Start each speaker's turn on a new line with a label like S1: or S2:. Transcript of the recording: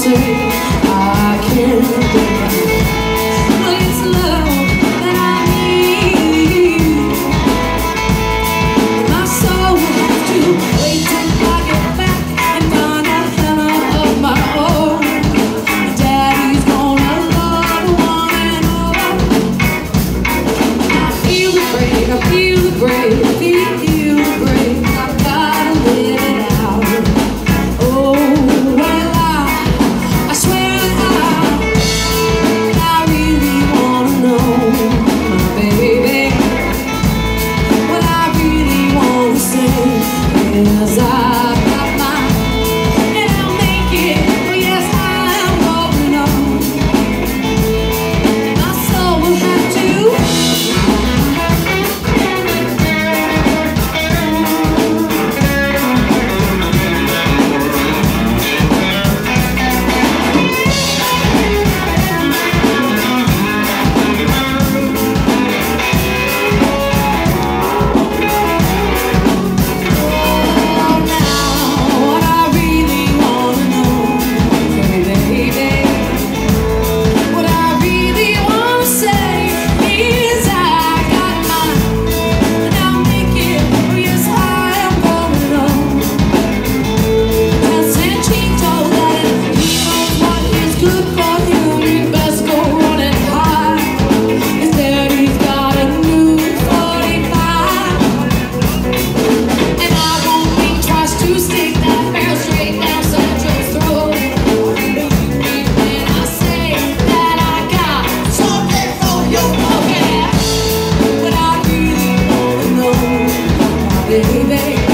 S1: say I can't deny, but it's love that I need. My soul will have to wait till I get back and find a fella of my own. Daddy's gonna love one and all. I feel the break, I feel the break, I feel the break. I've gotta live it out. Oh, well, I swear that I really wanna know, my baby. What I really wanna say is I've got mine, and I'll make it. Oh, yes, I am going on. My soul will have to. Baby